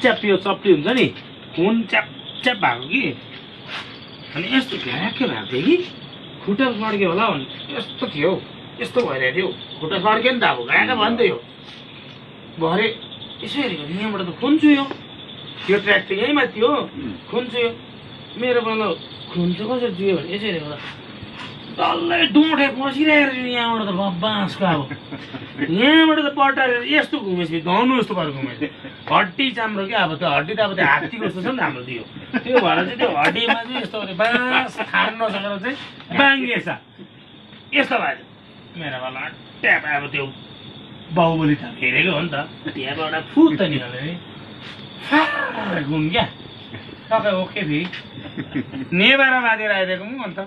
च्याप यो चप्ली हुन्छ नि खुन च्याप च्याप भएको कि अनि यस्तो भ्याक्कै भएको थियो कि खुट्टा सड्क्यो होला भने यस्तो थियो यस्तो भइरहेको थियो खुट्टा सड्क्यो नि त अब घाँटा भयो नि त यो भरे यसो हेरेको यहाँबाट त खुन चुयो त्यो ट्र्याक त यहीँ माथि हो खुन चुयो मेरो पालो खुन चाहिँ कसरी चुयो भने यसो हेरेको डल्लै डुँठे पसिरहेको छु यहाँबाट त बाँसको अब यहाँबाट त पटाएर यस्तो घुमेपछि धनु जस्तो गरेर घुमेछ हड्डी चाम्रो क्या अब त्यो हड्डी त अब त्यो हात्तीको जस्तो छ नि त हाम्रो दियो त्यो भएर चाहिँ त्यो हड्डीमा चाहिँ यस्तो गरे बाँस खान नसकेर चाहिँ बाङ्गिएछ यस्तो भयो मेरो पालो ट्याप अब त्यो बाहुबली त हेरेको हो नि त त्यहाँबाट फुट त निकाल्यो नि घुम क्या सबै ओके फेरि नेबार बाँधेर आइदिएको म अन्त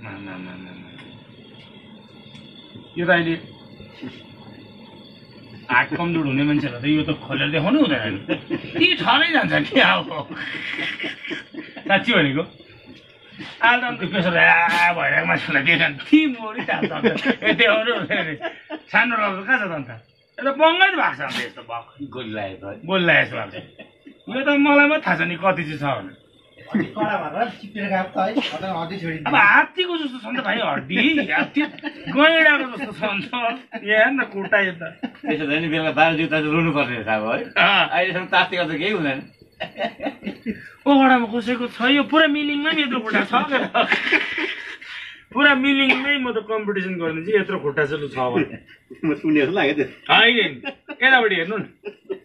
यो त अहिले हाट कमजोर हुने मान्छेहरू त यो त खोलेर देखाउनु हुँदैन ती ठरै जान्छ नि अब साँच्ची भनेको आज अन्त प्रेसर भइरहेको मान्छेलाई देखान ती मोरी चाल्छ अन्त देखाउनु हुँदैन सानो रक्स कहाँ छ त अन्त यो त बङ्गै भएको छ अन्त यस्तो बोलिरहेको जस्तो भएको छ यो त मलाई मात्रै थाहा छ नि कति चाहिँ छ भने अब हात्तीको जस्तो छ नि त भाइ हड्डी हात्ती गैँडाको जस्तो छ नि त यहाँ न खुट्टा यो त त्यसो भने बेलुका 12 जुत्ता चाहिँ रुनु पर्ने रहेछ अब है अहिलेसम्म तास्ती गर्दा केही हुँदैन ओगडामा कसैको छ यो पुरा मिलिङमै यत्रो खुट्टा छ क्या पुरा मिलिङमै म त कम्पिटिसन गर्ने चाहिँ यत्रो खुट्टा चाहिँ छ भने म सुने जस्तो लाग्यो त्यो होइन यतापट्टि हेर्नु न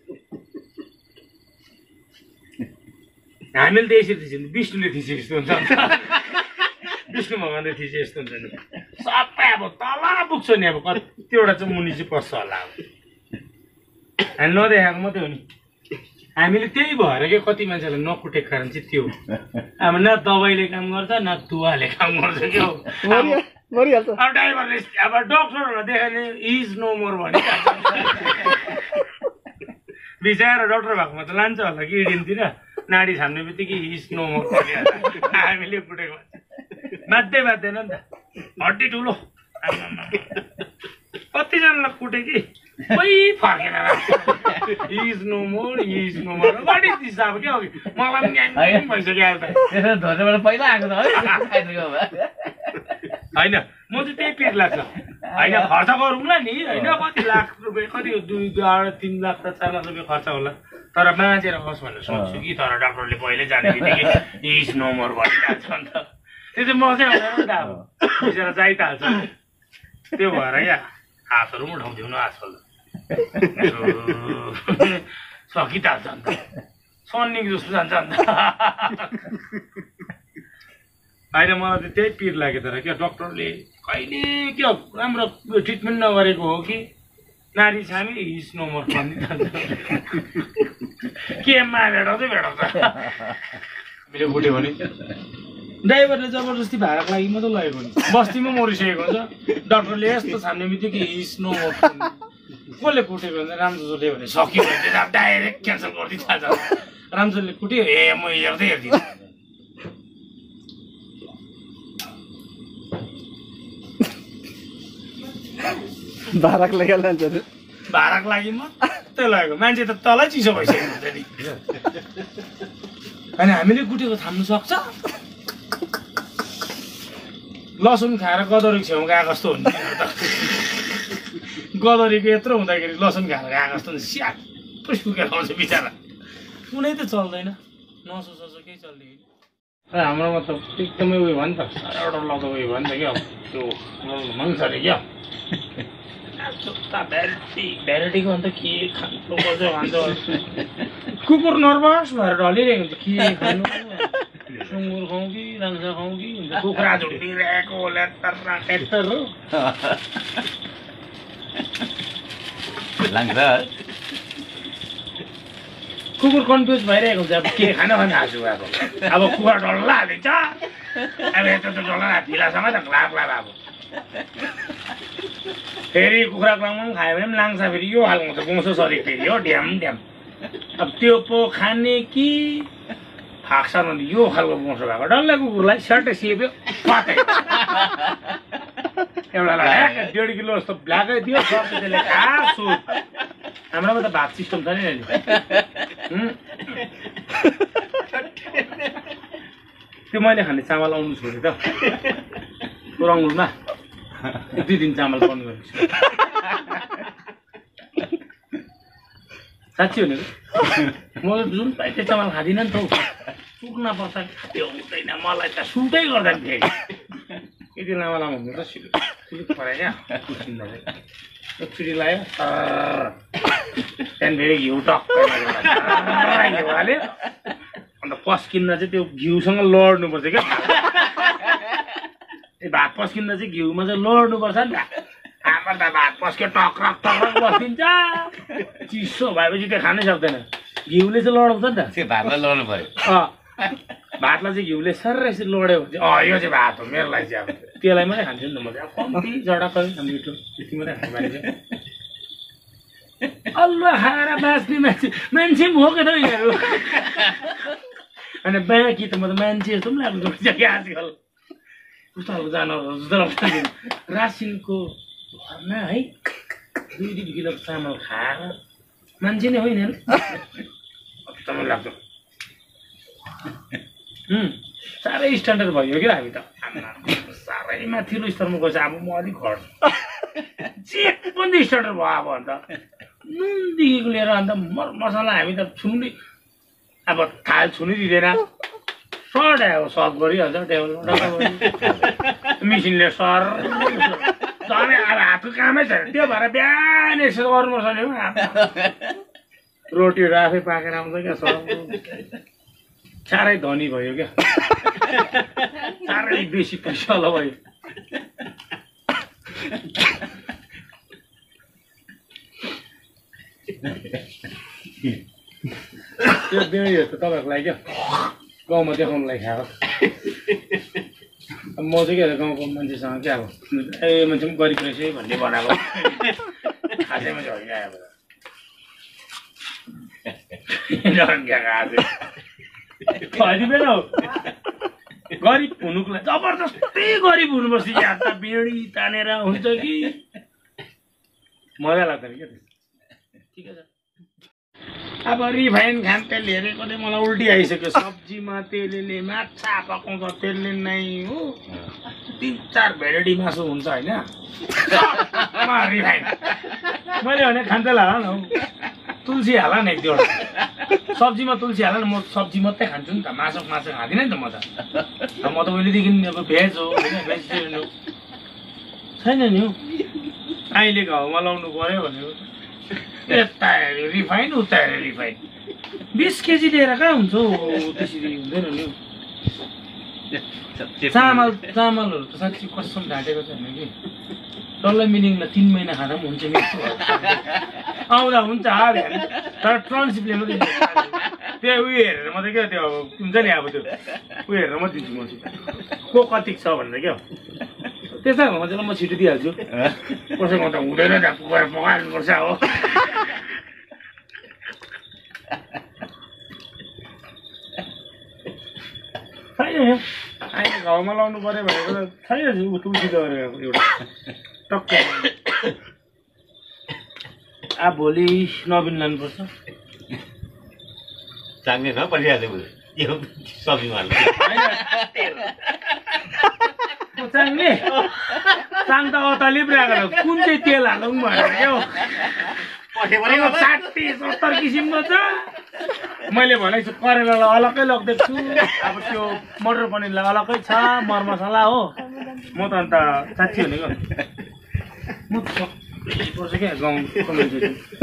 हामीले त यसरी थिच्यो नि विष्णुले थिचे जस्तो हुन्छ विष्णु भगवान्ले थिचे जस्तो हुन्छ नि सबै अब तल पुग्छ नि अब कतिवटा चाहिँ मुनि चाहिँ पर्छ होला अब हामी नदेखाएको मात्रै हो नि हामीले त्यही भएर के कति मान्छेलाई नकुटेको कारण चाहिँ त्यो अब न दबाईले काम गर्छ न तुवाले काम गर्छ क्या अब ड्राइभरले अब डक्टरहरूलाई देखाउने इज नो मोर भने बिचरा डक्टर भएकोमा त लान्छ होला कि इडिनतिर नाडी छाम्ने बित्तिकै इज नो मोर हामीले कुटेको बाध्य बाध्दैन नि त हड्डी ठुलो कतिजनालाई कुटे कि कोही फर्केन is no more body this अब क्या मलाई पनि भइसक्यो धोजेबाट पहिला आएको त होइन म चाहिँ त्यही पिर लाग्छ होइन खर्च गरौँला नि होइन कति लाख रुपियाँ कति 2-3 लाख त 4 लाख रुपियाँ खर्च होला तर बाँचेर होस् भनेर सोच्छु कि तर डक्टरले पहिले जाने बित्तिकै इज नो मोर भनिरहेको छ नि त त्यो चाहिँ म चाहिँ हुँदैन नि त अब बिचरा जाइ त हाल्छ त्यो भएर क्या हातहरू पनि उठाउँथ्यौँ न आजकल सकिहाल्छ अन्त सन्निक जस्तो जान्छ अन्त होइन मलाई त त्यही पिर लाग्यो तर क्या डक्टरले कहिले क्या राम्रो ट्रिटमेन्ट नगरेको हो कि नारी छामी हिज नम्बर भनिदिन्छ केमा भेटाउँछ मेरो बुढे भने ड्राइभरले जबरजस्ती भाडाको लागि मात्रै लगेको हुन्छ बस्तीमा मरिसकेको हुन्छ डक्टरले यस्तो छान्ने बित्तिकै हिज नम्बर कसले कुटेको हुन्छ रामजोले भने सक्यो भने डाइरेक्ट क्यान्सल गरिदिन्छ रामजोले कुट्यो ए म हेर्दिनँ भाडाको लागि भाडाको लागि मात्रै लगेको मान्छे त तलै चिसो भइसकेको हुन्छ नि अनि हामीले कुटेको थाम्नु सक्छ लसुन खाएर गदरी छेउ गएको जस्तो हुन्छ गदरीको यत्रो हुँदाखेरि लसुन खाएर गएको जस्तो हुन्छ स्याप्पै सुकेर आउँछ बिचरा कुनै त चल्दैन नसोच केही चल्ने हाम्रोमा त एकदमै उयो भयो नि त एउटा लगाएको उयो भयो नि त क्या त्यो मान्छ अरे क्या भेराइटीको अन्त के खानु पर्छ भन्छ कुकुर नर्भस भएर ढलिरहेको हुन्छ के खानु सुँगुर खाउँ कि राङ्सा खाउँ कि हुन्छ कुखुरा झुन्डिरहेको ट्र्याक्टर हो कुकुर कन्फ्युज भइरहेको हुन्छ अब के खान भने हाँसु अब कुखुरा डल्ला हालिन्छ अब यता त डल्ला फिलासँग त लाभ अब फेरि कुखुरा क्लाउमा पनि खायो भने पनि लान्छ फेरि यो खालको हुन्छ गुउँसो शरीर फेरि हो ड्याम अब त्यो पो खाने कि फाक्सा भने यो खालको गुउँसो भएको डल्लै कुकुरलाई सर्टै सिप्यो पातै एउटा 1.5 किलो जस्तो ब्ल्याकै दियो त्यसले हाम्रोमा त भात सिस्टम छ नि त्यो मैले खाने चामल आउनु छोडेँ त रङ्गुलमा 2 दिन चामल बन्द गरेको छु साँच्ची भनेको म जुन पाइ त्यो चामल खाँदिनँ नि त सुक्न पर्छ त्यो हुँदैन मलाई त सुटै गर्दा फेरि यति लामो लामो हुन्छ त सिलिक पऱ्यो क्या उसिन्दा चाहिँ एकचोटि लाग्यो त्यहाँदेखि फेरि घिउ टक्कै घिउ हाल्यो अन्त पस्किँदा चाहिँ त्यो घिउसँग लड्नुपर्छ क्या त्यो भात पस्किँदा चाहिँ घिउमा चाहिँ लड्नुपर्छ नि त हाम्रो त भात पस्क्यो टक्रक टक्रक बस्दिन्छ चिसो भएपछि त्यो खानै सक्दैन घिउले चाहिँ लडाउँछ नि त त्यो भातलाई लड्नु पर्यो भातलाई चाहिँ घिउले सर्रै यसरी लड्यो भने चाहिँ यो चाहिँ भात हो मेरो लागि चाहिँ अब त्यसलाई मात्रै खान्छु नि त म चाहिँ अब कम्ती जडाकै मिठो त्यति मात्रै खाने बानी चाहिँ अल्ला खाएर बाँच्ने मान्छे पनि हो के त यिनीहरू अनि बाँकी त म त मान्छे जस्तो पनि लाग्नु छोडिन्छ कि आजकल कस्तो खालको जनावरहरू जस्तो लाग्छ रासिनको भरमा है 2 किलो चामल खाएर मान्छे नै होइन एकदमै लाग्छ साह्रै स्ट्यान्डर्ड भयो क्या हामी त साह्रै माथिल्लो स्तरमा गएछ अब म अलिक घट्छु जे पनि स्ट्यान्डर्ड भयो अब अन्त नुनदेखिको लिएर अन्त मसला हामी त छुनै अब थाल छुनै दिँदैन सर्ट आयो सर्भ गरिहाल्छ टेबलमा मेसिनले सर झन् अब हातको कामै छैन त्यो भएर बिहान यसो गर्नुपर्छ नि रोटीहरू आफै पाकेर आउँछ क्या सर साह्रै धनी भयो क्या साह्रै बेसी पैसा होला भयो त्यो बेडीहरू त तपाईँहरूको लागि क्या गाउँमा देखाउनुलाई खाएको म चाहिँ के गाउँको मान्छेसँग क्या अब ए मान्छे पनि गरिब रहेछ है भन्ने बनाएको खासैमा चाहिँ होइन अब होइन हो गरिब हुनुको लागि जबरजस्ती गरिब हुनुपर्छ यहाँ त बेडी तानेर हुन्छ कि मजा लाग्दैन क्या ठिकै छ अब रिफाइन खान तेल हेरेको चाहिँ मलाई उल्टी आइसक्यो सब्जीमा तेलले माछा पकाउँछ तेलले नै हो 3-4 भेराइटी मासु हुन्छ होइन रिफाइन मैले भने खान्थेला हाल न हौ तुलसी हाल न 1-2 सब्जीमा तुलसी हाल न म सब्जी मात्रै खान्छु नि त मासु खाँदिनँ नि त म त उहिलेदेखि अब भेज हो होइन भेजिटेरियन हो छैन नि हौ अहिले घाउमा लाउनु पऱ्यो भनेको यता हेऱ्यो रिफाइन उता हेऱ्यो रिफाइन 20 केजी लिएर कहाँ हुन्छ हौ त्यसरी हुँदैन नि हौ चामलहरू त साँच्ची कसम ढाँटेको छैन कि डल्लै मिनिङलाई 3 महिना खाँदा पनि हुन्छ मिठो आउँदा हुन्छ तर ट्रान्सिपले मात्रै त्यो उयो हेरेर मात्रै क्या त्यो हुन्छ नि अब त्यो उयो हेरेर मात्रै दिन्छु म को कति छ भनेर क्या त्यस्तो खालको चाहिँ म छिटो दिइहाल्छु कसैको त हुँदैन नि गएर पकाइहाल्नुपर्छ हो छैन अहिले घाउमा लाउनु पऱ्यो भनेको त छैन तुलसी गरेर एउटा टक्कै अब भोलि नवीन लानुपर्छ चाङ्गे न परिहाल्यो यो सब्जीमा चाङ्ने चाङ त अतालि पो राखेर कुन चाहिँ तेल हालौँ भनेर क्या 60-70 किसिमको छ मैले भनेको छु करेलालाई अलग्गै लगिदिएको छु अब त्यो मटर पनिरलाई अलग्गै छ मरमसला हो म त अन्त साँच्ची भनेको म पर्छ क्या गाउँको मान्छे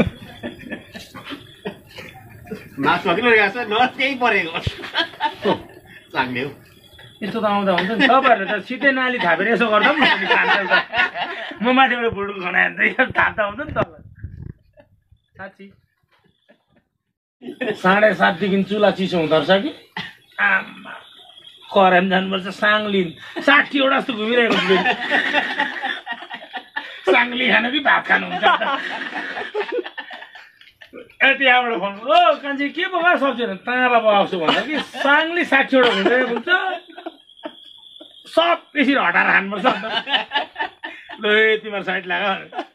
मासु किन रहेको छ न त्यही परेको चाङ्ने हो यस्तो त आउँदा हुन्छ नि तपाईँहरूले त सिधै नाली थापेर यसो गर्दा पनि म माथिबाट भुल्डुल खनायो भने त थाप्दा हुन्छ नि तपाईँ साँच्ची 7:30 देखि चुला चिसो हुँदो रहेछ कि आमा कराइम जानुपर्छ साङ्लिन 60वटा जस्तो घुमिरहेको छु साङ्ली खानु कि भात खानु हुन्छ त्यहाँबाट फोन ओ कान्छी के पकायो सब्जीहरू ताँबा पकाउँछु भन्दा कि साङ्ली 60वटा घुमिरहेको हुन्छ सब यसरी हटाएर खानुपर्छ अन्त ल तिमीहरू साइड लाग्यो